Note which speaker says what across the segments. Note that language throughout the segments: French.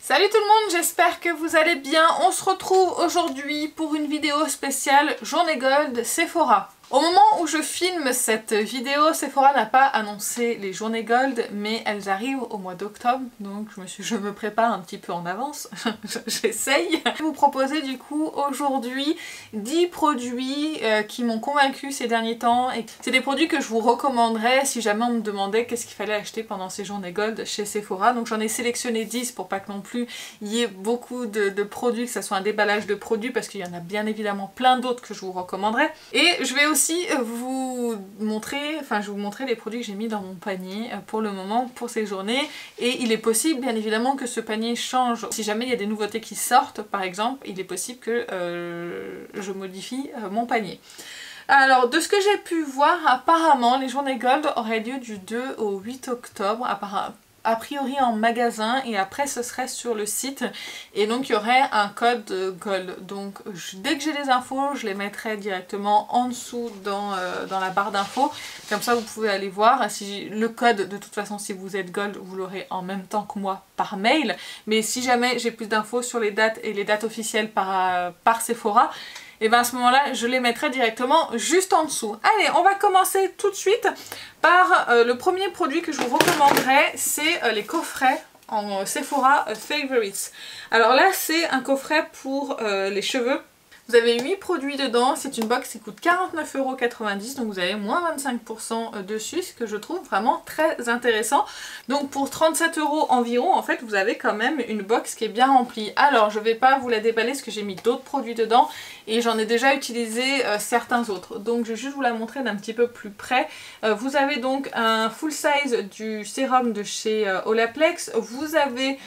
Speaker 1: Salut tout le monde, j'espère que vous allez bien. On se retrouve aujourd'hui pour une vidéo spéciale Journée Gold Sephora. Au moment où je filme cette vidéo, Sephora n'a pas annoncé les journées Gold, mais elles arrivent au mois d'octobre, donc je me prépare un petit peu en avance, j'essaye. Je vais vous proposer du coup aujourd'hui 10 produits qui m'ont convaincue ces derniers temps, et c'est des produits que je vous recommanderais si jamais on me demandait qu'est-ce qu'il fallait acheter pendant ces journées Gold chez Sephora. Donc j'en ai sélectionné 10 pour pas que non plus il y ait beaucoup de produits, que ça soit un déballage de produits, parce qu'il y en a bien évidemment plein d'autres que je vous recommanderais. Et je vais aussi vous montrer les produits que j'ai mis dans mon panier pour le moment, pour ces journées. Et il est possible bien évidemment que ce panier change. Si jamais il y a des nouveautés qui sortent par exemple, il est possible que je modifie mon panier. Alors, de ce que j'ai pu voir, apparemment, les journées Gold auraient lieu du 2 au 8 octobre, a priori en magasin, et après ce serait sur le site, et donc il y aurait un code Gold. Donc dès que j'ai les infos, je les mettrai directement en dessous dans la barre d'infos, comme ça vous pouvez aller voir. Si le code, de toute façon, si vous êtes Gold, vous l'aurez en même temps que moi par mail, mais si jamais j'ai plus d'infos sur les dates et les dates officielles par Sephora, et bien à ce moment-là, je les mettrai directement juste en dessous. Allez, on va commencer tout de suite par le premier produit que je vous recommanderais, c'est les coffrets en Sephora Favorites. Alors là, c'est un coffret pour les cheveux. Vous avez 8 produits dedans, c'est une box qui coûte 49,90 €, donc vous avez moins 25% dessus, ce que je trouve vraiment très intéressant. Donc pour 37 € environ, en fait, vous avez quand même une box qui est bien remplie. Alors je vais pas vous la déballer parce que j'ai mis d'autres produits dedans et j'en ai déjà utilisé certains autres. Donc je vais juste vous la montrer d'un petit peu plus près. Vous avez donc un full size du sérum de chez Olaplex. Vous avez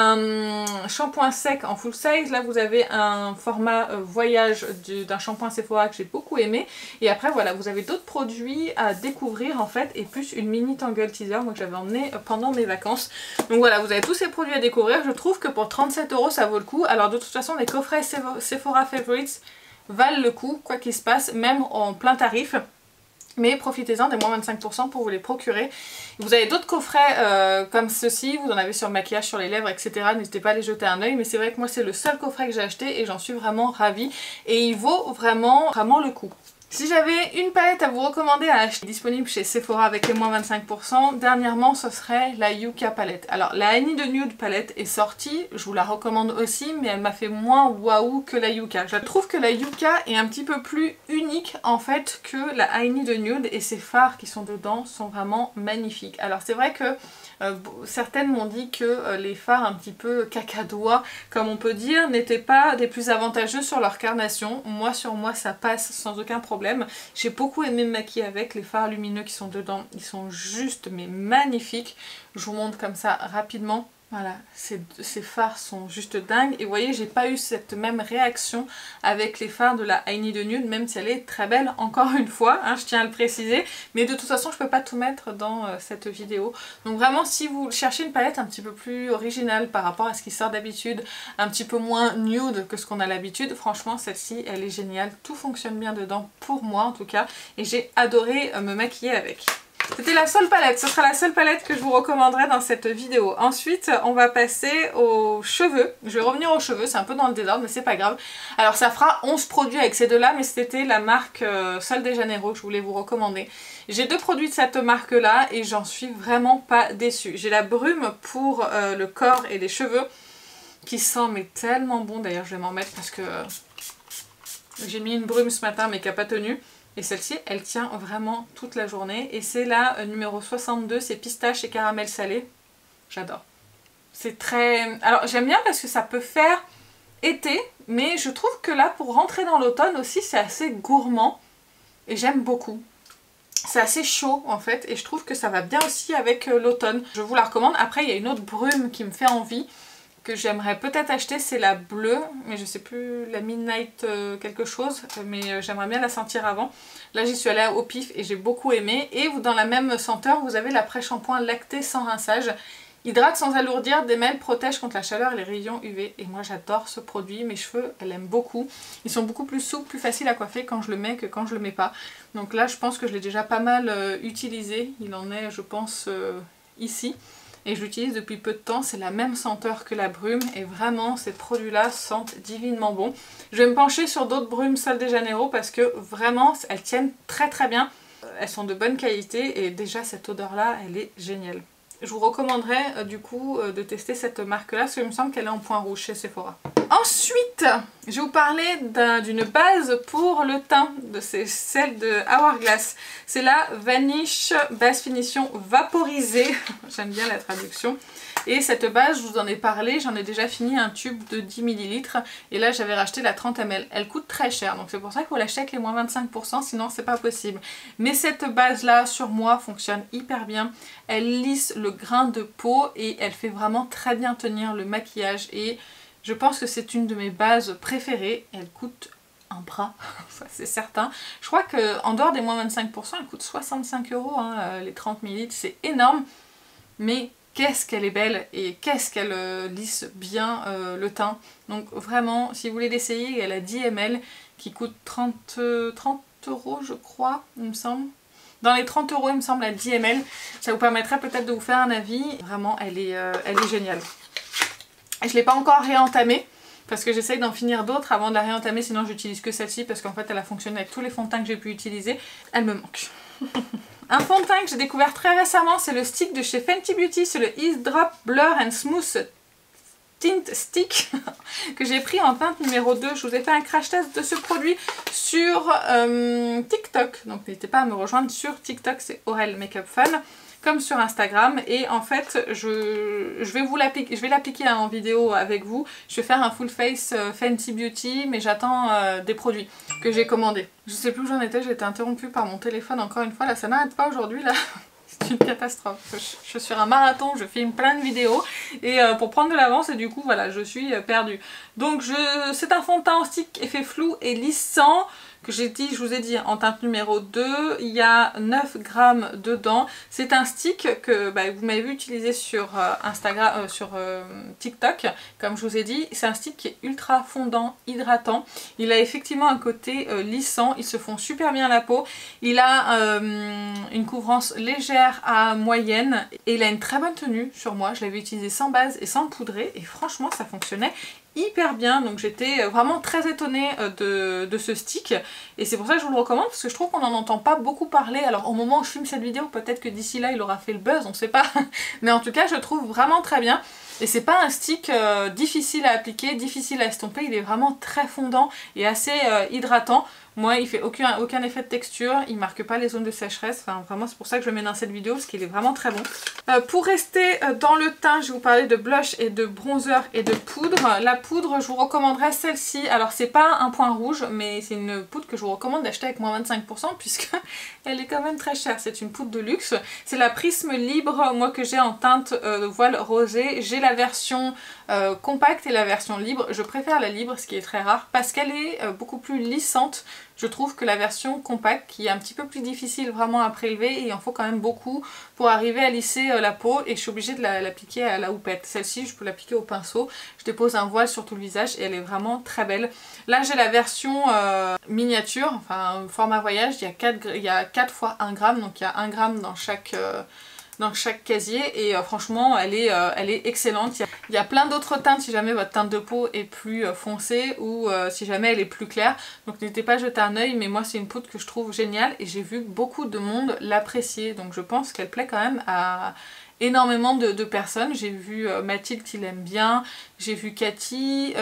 Speaker 1: un shampoing sec en full size. Là vous avez un format voyage d'un shampoing Sephora que j'ai beaucoup aimé. Et après voilà, vous avez d'autres produits à découvrir en fait, et plus une mini tangle teaser moi que j'avais emmené pendant mes vacances. Donc voilà, vous avez tous ces produits à découvrir. Je trouve que pour 37 € ça vaut le coup. Alors de toute façon les coffrets Sephora Favorites valent le coup quoi qu'il se passe, même en plein tarif. Mais profitez-en des moins 25% pour vous les procurer. Vous avez d'autres coffrets comme ceci, vous en avez sur le maquillage, sur les lèvres, etc. N'hésitez pas à les jeter un œil, mais c'est vrai que moi c'est le seul coffret que j'ai acheté et j'en suis vraiment ravie. Et il vaut vraiment le coup. Si j'avais une palette à vous recommander à acheter disponible chez Sephora avec les moins 25%, dernièrement ce serait la Yucca palette. Alors la I Need a Nude palette est sortie, je vous la recommande aussi, mais elle m'a fait moins waouh que la Yucca. Je trouve que la Yucca est un petit peu plus unique en fait que la I Need a Nude, et ses fards qui sont dedans sont vraiment magnifiques. Alors c'est vrai que certaines m'ont dit que les fards un petit peu cacadois, comme on peut dire, n'étaient pas des plus avantageux sur leur carnation. Moi, sur moi, ça passe sans aucun problème. J'ai beaucoup aimé me maquiller avec. Les fards lumineux qui sont dedans, ils sont juste mais magnifiques. Je vous montre comme ça rapidement. Voilà, ces fards sont juste dingues. Et vous voyez, j'ai pas eu cette même réaction avec les fards de la I Need a Nude, même si elle est très belle, encore une fois, hein, je tiens à le préciser. Mais de toute façon, je peux pas tout mettre dans cette vidéo. Donc vraiment, si vous cherchez une palette un petit peu plus originale par rapport à ce qui sort d'habitude, un petit peu moins nude que ce qu'on a l'habitude, franchement, celle-ci, elle est géniale. Tout fonctionne bien dedans, pour moi en tout cas. Et j'ai adoré me maquiller avec. C'était la seule palette, ce sera la seule palette que je vous recommanderai dans cette vidéo. Ensuite, on va passer aux cheveux. Je vais revenir aux cheveux, c'est un peu dans le désordre, mais c'est pas grave. Alors ça fera 11 produits avec ces deux-là, mais c'était la marque Sol de Janeiro que je voulais vous recommander. J'ai deux produits de cette marque-là et j'en suis vraiment pas déçue. J'ai la brume pour le corps et les cheveux, qui sent mais tellement bon. D'ailleurs, je vais m'en mettre parce que j'ai mis une brume ce matin, mais qui n'a pas tenu. Et celle-ci, elle tient vraiment toute la journée. Et c'est la numéro 62, c'est pistache et caramel salé. J'adore. C'est très... Alors j'aime bien parce que ça peut faire été, mais je trouve que là, pour rentrer dans l'automne aussi, c'est assez gourmand. Et j'aime beaucoup. C'est assez chaud en fait, et je trouve que ça va bien aussi avec l'automne. Je vous la recommande. Après, il y a une autre brume qui me fait envie, que j'aimerais peut-être acheter, c'est la bleue, mais je sais plus, la Midnight quelque chose, mais j'aimerais bien la sentir avant. Là j'y suis allée au pif et j'ai beaucoup aimé. Et dans la même senteur, vous avez l'après-shampoing lacté sans rinçage. Hydrate sans alourdir, démêle, protège contre la chaleur et les rayons UV. Et moi j'adore ce produit, mes cheveux, elle aime beaucoup. Ils sont beaucoup plus souples, plus faciles à coiffer quand je le mets que quand je le mets pas. Donc là je pense que je l'ai déjà pas mal utilisé. Il en est, je pense, ici. et je l'utilise depuis peu de temps. C'est la même senteur que la brume et vraiment ces produits-là sentent divinement bon. Je vais me pencher sur d'autres brumes Sol de Janeiro parce que vraiment elles tiennent très très bien. Elles sont de bonne qualité et déjà cette odeur-là, elle est géniale. Je vous recommanderais du coup de tester cette marque-là parce qu'il me semble qu'elle est en point rouge chez Sephora. Ensuite, je vais vous parler d'une base pour le teint, c'est celle de Hourglass. C'est la Vanish Base Finition Vaporisée, j'aime bien la traduction. Et cette base, je vous en ai parlé, j'en ai déjà fini un tube de 10 ml et là j'avais racheté la 30 ml. Elle coûte très cher, donc c'est pour ça qu'il faut l'acheter avec les moins 25%, sinon c'est pas possible. Mais cette base là sur moi fonctionne hyper bien, elle lisse le grain de peau et elle fait vraiment très bien tenir le maquillage et je pense que c'est une de mes bases préférées. Elle coûte un bras, ça c'est certain. Je crois qu'en dehors des moins 25%, elle coûte 65 €, hein, les 30 ml, c'est énorme, mais qu'est-ce qu'elle est belle et qu'est-ce qu'elle lisse bien le teint. Donc vraiment, si vous voulez l'essayer, elle a 10 ml qui coûte 30 € je crois, il me semble. Dans les 30 € il me semble, à 10 ml. Ça vous permettrait peut-être de vous faire un avis. Vraiment, elle est géniale. Et je ne l'ai pas encore réentamée parce que j'essaye d'en finir d'autres avant de la réentamer, sinon j'utilise que celle-ci parce qu'en fait elle a fonctionné avec tous les fonds de teint que j'ai pu utiliser. Elle me manque. Un fond de teint que j'ai découvert très récemment, c'est le stick de chez Fenty Beauty, c'est le Ease Drop Blur and Smooth Tint Stick que j'ai pris en teinte numéro 2. Je vous ai fait un crash test de ce produit sur TikTok, donc n'hésitez pas à me rejoindre sur TikTok, c'est Aurel Makeup Fun, comme sur Instagram. Et en fait je vais l'appliquer en vidéo avec vous. Je vais faire un full face Fenty Beauty, mais j'attends des produits que j'ai commandés. Je sais plus où j'en étais, j'ai été interrompue par mon téléphone encore une fois, là ça n'arrête pas aujourd'hui là. C'est une catastrophe. Je suis sur un marathon, je filme plein de vidéos et pour prendre de l'avance et du coup voilà, je suis perdue. Donc c'est un fond de teint en stick effet flou et lissant que je vous ai dit en teinte numéro 2, il y a 9 grammes dedans. C'est un stick que vous m'avez vu utiliser sur Instagram, sur TikTok, comme je vous ai dit. C'est un stick qui est ultra fondant, hydratant. Il a effectivement un côté lissant, il se fond super bien la peau. Il a une couvrance légère à moyenne et il a une très bonne tenue sur moi. Je l'avais utilisé sans base et sans poudrer et franchement ça fonctionnait hyper bien, donc j'étais vraiment très étonnée de ce stick et c'est pour ça que je vous le recommande parce que je trouve qu'on n'en entend pas beaucoup parler. Alors au moment où je filme cette vidéo, peut-être que d'ici là il aura fait le buzz, on sait pas, mais en tout cas je le trouve vraiment très bien et c'est pas un stick difficile à appliquer, difficile à estomper, il est vraiment très fondant et assez hydratant. Moi il fait aucun effet de texture, il marque pas les zones de sécheresse, enfin vraiment c'est pour ça que je le mets dans cette vidéo parce qu'il est vraiment très bon. Pour rester dans le teint, je vais vous parler de blush et de bronzer et de poudre. La poudre, je vous recommanderais celle-ci. Alors c'est pas un point rouge, mais c'est une poudre que je vous recommande d'acheter avec moins 25% puisque elle est quand même très chère. C'est une poudre de luxe. C'est la Prisme Libre, moi que j'ai en teinte de voile rosé. J'ai la version compacte et la version libre. Je préfère la libre, ce qui est très rare, parce qu'elle est beaucoup plus lissante. Je trouve que la version compacte, qui est un petit peu plus difficile vraiment à prélever, et il en faut quand même beaucoup pour arriver à lisser la peau, et je suis obligée de l'appliquer à la houppette. Celle-ci, je peux l'appliquer au pinceau. Je dépose un voile sur tout le visage et elle est vraiment très belle. Là, j'ai la version miniature, enfin format voyage. Il y a 4 fois 1 gramme, donc il y a 1 gramme dans chaque casier et franchement elle est excellente. Il y a plein d'autres teintes si jamais votre teinte de peau est plus foncée ou si jamais elle est plus claire, donc n'hésitez pas à jeter un œil, mais moi c'est une poudre que je trouve géniale et j'ai vu beaucoup de monde l'apprécier, donc je pense qu'elle plaît quand même à énormément de personnes. J'ai vu Mathilde qui l'aime bien, j'ai vu Cathy,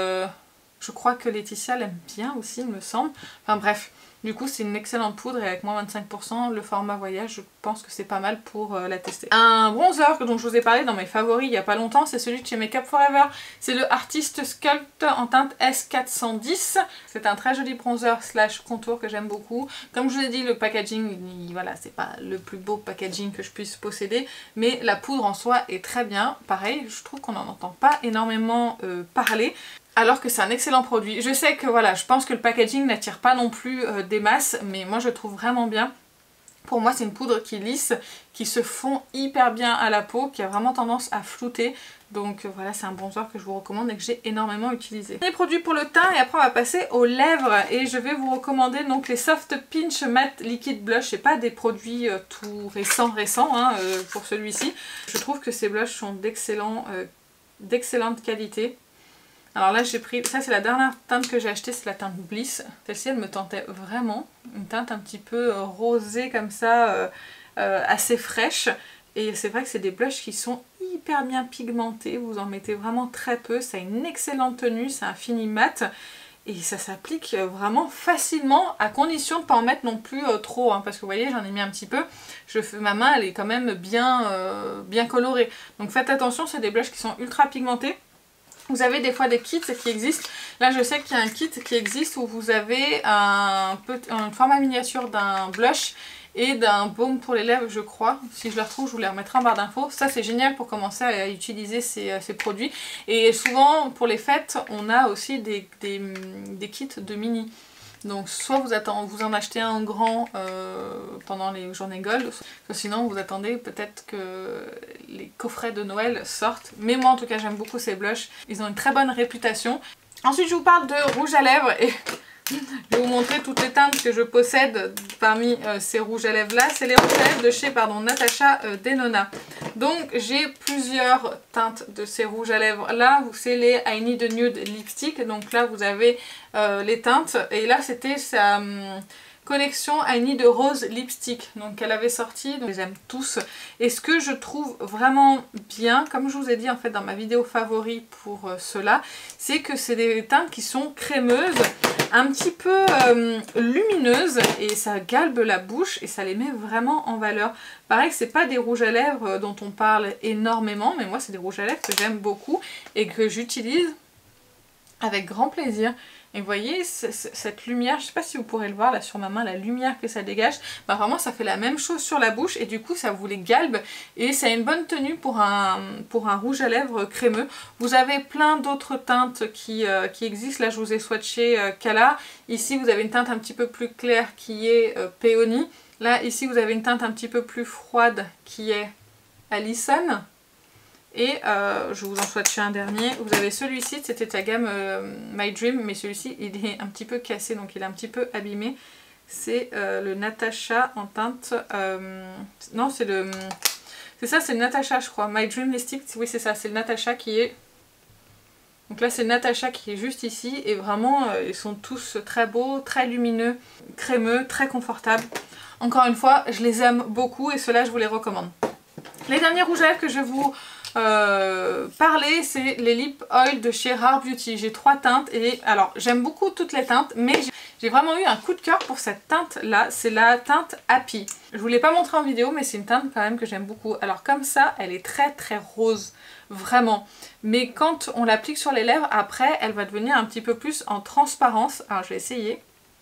Speaker 1: je crois que Laetitia l'aime bien aussi il me semble, enfin bref. Du coup c'est une excellente poudre et avec moins 25%, le format voyage, je pense que c'est pas mal pour la tester. Un bronzer dont je vous ai parlé dans mes favoris il y a pas longtemps, c'est celui de chez Makeup Forever. C'est le Artist Sculpt en teinte S410. C'est un très joli bronzer slash contour que j'aime beaucoup. Comme je vous ai dit, le packaging, voilà, c'est pas le plus beau packaging que je puisse posséder, mais la poudre en soi est très bien. Pareil, je trouve qu'on n'en entend pas énormément parler, alors que c'est un excellent produit. Je sais que voilà, je pense que le packaging n'attire pas non plus des masses, mais moi je trouve vraiment bien. Pour moi c'est une poudre qui lisse, qui se fond hyper bien à la peau, qui a vraiment tendance à flouter. Donc voilà, c'est un bronzer que je vous recommande et que j'ai énormément utilisé. Les produits pour le teint et après on va passer aux lèvres. Et je vais vous recommander donc les Soft Pinch Matte Liquid Blush. C'est pas des produits tout récents hein, pour celui-ci. Je trouve que ces blushs sont d'excellente qualité. Alors là j'ai pris, ça c'est la dernière teinte que j'ai achetée, c'est la teinte Bliss. Celle-ci elle me tentait vraiment, une teinte un petit peu rosée comme ça, assez fraîche. Et c'est vrai que c'est des blushs qui sont hyper bien pigmentés, vous en mettez vraiment très peu, ça a une excellente tenue, c'est un fini mat. Et ça s'applique vraiment facilement, à condition de ne pas en mettre non plus trop, hein, parce que vous voyez j'en ai mis un petit peu, ma main elle est quand même bien colorée. Donc faites attention, c'est des blushs qui sont ultra pigmentés. Vous avez des fois des kits qui existent. Là je sais qu'il y a un kit qui existe où vous avez un format miniature d'un blush et d'un baume pour les lèvres je crois. Si je le retrouve je vous les remettrai en barre d'infos. Ça c'est génial pour commencer à utiliser ces produits. Et souvent pour les fêtes on a aussi des kits de mini. Donc soit vous en achetez un en grand pendant les journées Gold, soit sinon vous attendez peut-être que les coffrets de Noël sortent. Mais moi en tout cas j'aime beaucoup ces blushs, ils ont une très bonne réputation. Ensuite je vous parle de rouge à lèvres et je vais vous montrer toutes les teintes que je possède parmi ces rouges à lèvres là. C'est les rouges à lèvres de chez Natasha Denona. Donc j'ai plusieurs teintes de ces rouges à lèvres là. C'est les I Need a Nude Lipstick. Donc là vous avez les teintes. Et là c'était sa collection I Need a Rose Lipstick. Donc elle avait sorti, donc je les aime tous. Et ce que je trouve vraiment bien, comme je vous ai dit en fait dans ma vidéo favori pour cela, c'est que c'est des teintes qui sont crémeuses, un petit peu lumineuses et ça galbe la bouche et ça les met vraiment en valeur. Pareil que c'est pas des rouges à lèvres dont on parle énormément, mais moi c'est des rouges à lèvres que j'aime beaucoup et que j'utilise avec grand plaisir. Et vous voyez cette lumière, je sais pas si vous pourrez le voir là sur ma main, la lumière que ça dégage, bah vraiment ça fait la même chose sur la bouche et du coup ça vous les galbe et ça a une bonne tenue pour un rouge à lèvres crémeux. Vous avez plein d'autres teintes qui existent, là je vous ai swatché Kala, ici vous avez une teinte un petit peu plus claire qui est Peony, là ici vous avez une teinte un petit peu plus froide qui est Allison. Et je vous en swatche un dernier. Vous avez celui-ci, c'était la gamme My Dream, mais celui-ci il est un petit peu cassé, donc il est un petit peu abîmé. C'est le Natasha en teinte... non, c'est le... C'est ça, c'est le Natasha je crois. My Dream Lipstick, oui c'est ça, c'est le Natasha qui est... Donc là c'est le Natasha qui est juste ici. Et vraiment, ils sont tous très beaux, très lumineux, crémeux, très confortables. Encore une fois, je les aime beaucoup et ceux-là je vous les recommande. Les derniers rouges à lèvres que je vais vous parler, c'est les Lip Oil de chez Rare Beauty. J'ai 3 teintes et alors j'aime beaucoup toutes les teintes, mais j'ai vraiment eu un coup de cœur pour cette teinte là, c'est la teinte Happy. Je vous l'ai pas montré en vidéo mais c'est une teinte quand même que j'aime beaucoup. Alors comme ça elle est très très rose, vraiment. Mais quand on l'applique sur les lèvres, après elle va devenir un petit peu plus en transparence. Alors je vais essayer.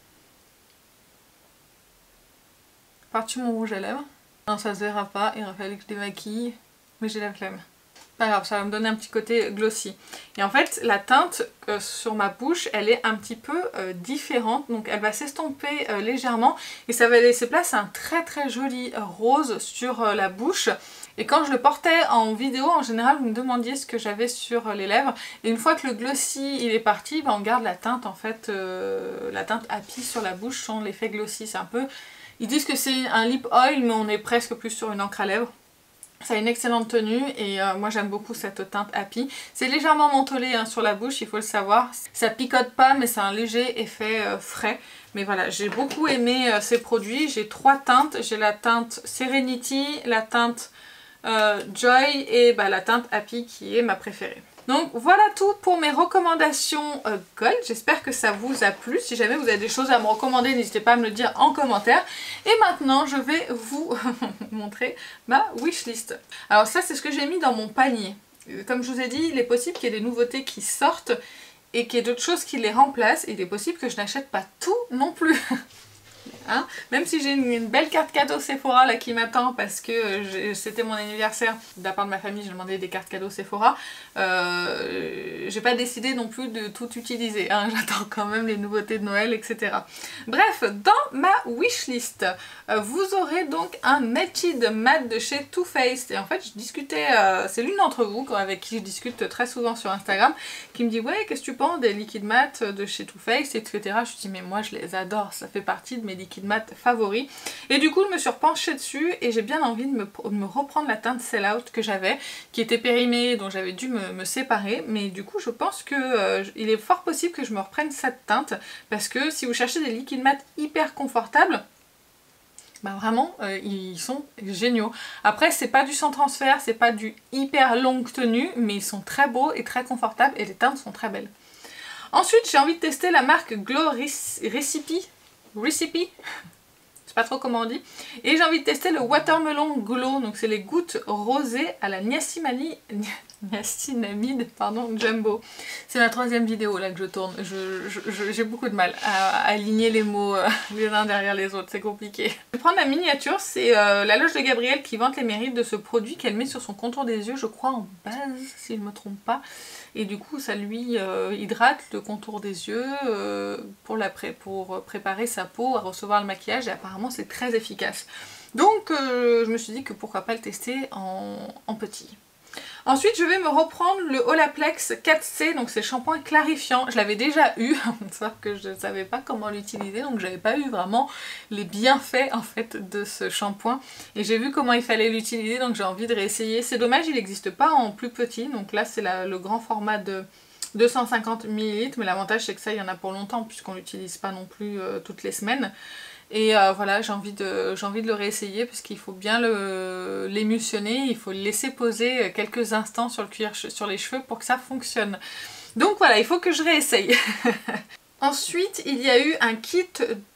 Speaker 1: Par-dessus mon rouge à lèvres. Non ça se verra pas, il aurait fallu que je démaquille, mais j'ai la flemme. Pas grave, ça va me donner un petit côté glossy. Et en fait, la teinte sur ma bouche, elle est un petit peu différente. Donc elle va s'estomper légèrement et ça va laisser place à un très très joli rose sur la bouche. Et quand je le portais en vidéo, en général, vous me demandiez ce que j'avais sur les lèvres. Et une fois que le glossy il est parti, on garde la teinte en fait, la teinte Happy sur la bouche sans l'effet glossy. C'est un peu... Ils disent que c'est un lip oil, mais on est presque plus sur une encre à lèvres. Ça a une excellente tenue et moi j'aime beaucoup cette teinte Happy. C'est légèrement mentholé hein, sur la bouche, il faut le savoir. Ça picote pas mais c'est un léger effet frais. Mais voilà, j'ai beaucoup aimé ces produits. J'ai 3 teintes. J'ai la teinte Serenity, la teinte Joy et la teinte Happy qui est ma préférée. Donc voilà tout pour mes recommandations Gold, j'espère que ça vous a plu. Si jamais vous avez des choses à me recommander, n'hésitez pas à me le dire en commentaire. Et maintenant je vais vous montrer ma wishlist. Alors ça c'est ce que j'ai mis dans mon panier. Comme je vous ai dit, il est possible qu'il y ait des nouveautés qui sortent et qu'il y ait d'autres choses qui les remplacent. Et il est possible que je n'achète pas tout non plus. Hein, même si j'ai une belle carte cadeau Sephora là qui m'attend parce que c'était mon anniversaire, de la part de ma famille j'ai demandé des cartes cadeaux Sephora, je j'ai pas décidé non plus de tout utiliser, hein. J'attends quand même les nouveautés de Noël, etc. Bref, dans ma wishlist, vous aurez donc un Naked Matte de chez Too Faced. Et en fait, je discutais, c'est l'une d'entre vous avec qui je discute très souvent sur Instagram, qui me dit ouais, qu'est-ce que tu penses des liquid matte de chez Too Faced, etc. Je me dis mais moi je les adore, ça fait partie de mes liquid matte favoris. Et du coup, je me suis repenchée dessus et j'ai bien envie de me reprendre la teinte Sell Out que j'avais, qui était périmée, dont j'avais dû me séparer. Mais du coup, je pense que il est fort possible que je me reprenne cette teinte, parce que si vous cherchez des liquid matte hyper confortables, bah vraiment, ils sont géniaux. Après, c'est pas du sans transfert, c'est pas du hyper longue tenue, mais ils sont très beaux et très confortables et les teintes sont très belles. Ensuite, j'ai envie de tester la marque Glow Recipe. Je sais pas trop comment on dit. Et j'ai envie de tester le Watermelon Glow, donc c'est les gouttes rosées à la niacinamide, pardon, Jumbo. C'est ma 3e vidéo là que je tourne. J'ai beaucoup de mal à aligner les mots les uns derrière les autres, c'est compliqué. Je vais prendre la miniature, c'est la loge de Gabrielle qui vante les mérites de ce produit qu'elle met sur son contour des yeux, je crois en base, si je ne me trompe pas. Et du coup ça lui hydrate le contour des yeux pour préparer sa peau à recevoir le maquillage, et apparemment c'est très efficace. Donc je me suis dit que pourquoi pas le tester en petit. Ensuite, je vais me reprendre le Olaplex 4C, donc c'est le shampoing clarifiant. Je l'avais déjà eu, sauf que je ne savais pas comment l'utiliser, donc j'avais pas eu vraiment les bienfaits en fait de ce shampoing. Et j'ai vu comment il fallait l'utiliser, donc j'ai envie de réessayer. C'est dommage, il n'existe pas en plus petit, donc là c'est le grand format de 250 ml, mais l'avantage c'est que ça il y en a pour longtemps puisqu'on l'utilise pas non plus toutes les semaines. Et voilà, j'ai envie de le réessayer parce qu'il faut bien l'émulsionner, il faut le laisser poser quelques instants sur le cuir, sur les cheveux pour que ça fonctionne. Donc voilà, il faut que je réessaye. Ensuite, il y a eu un kit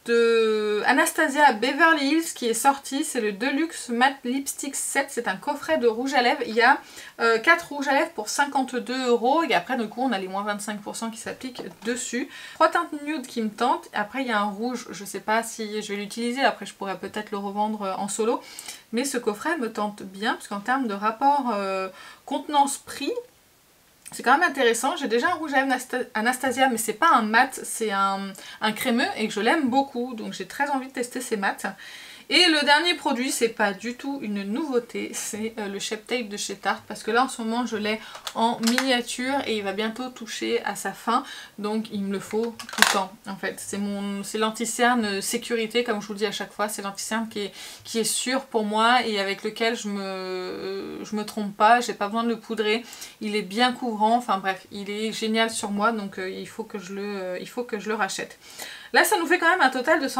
Speaker 1: de Anastasia Beverly Hills qui est sorti, c'est le Deluxe Matte Lipstick Set, c'est un coffret de rouge à lèvres. Il y a 4 rouges à lèvres pour 52 € et après du coup on a les moins 25% qui s'appliquent dessus. 3 teintes nude qui me tentent, après il y a un rouge, je sais pas si je vais l'utiliser, après je pourrais peut-être le revendre en solo, mais ce coffret me tente bien parce qu'en termes de rapport contenance-prix, c'est quand même intéressant. J'ai déjà un rouge à lèvres Anastasia, mais c'est pas un mat, c'est un crémeux et que je l'aime beaucoup, donc j'ai très envie de tester ces mats. Et le dernier produit, c'est pas du tout une nouveauté, c'est le Shape Tape de chez Tarte, parce que là en ce moment je l'ai en miniature et il va bientôt toucher à sa fin, donc il me le faut tout le temps en fait. C'est l'anti-cerne sécurité, comme je vous le dis à chaque fois, c'est l'anti-cerne qui est sûr pour moi et avec lequel je me trompe pas, j'ai pas besoin de le poudrer, il est bien couvrant, enfin bref, il est génial sur moi, donc il faut que je le rachète. Là ça nous fait quand même un total de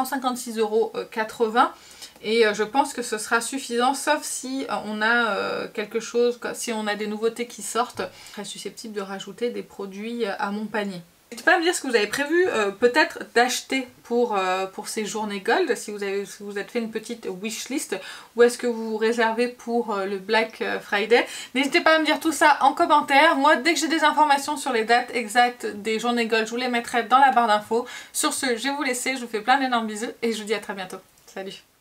Speaker 1: 156,80 € et je pense que ce sera suffisant, sauf si on a quelque chose, si on a des nouveautés qui sortent, je serais susceptible de rajouter des produits à mon panier. N'hésitez pas à me dire ce que vous avez prévu peut-être d'acheter pour ces journées gold, si vous êtes fait une petite wishlist, ou est-ce que vous vous réservez pour le Black Friday. N'hésitez pas à me dire tout ça en commentaire. Moi, dès que j'ai des informations sur les dates exactes des journées gold, je vous les mettrai dans la barre d'infos. Sur ce, je vais vous laisser, je vous fais plein d'énormes bisous et je vous dis à très bientôt. Salut!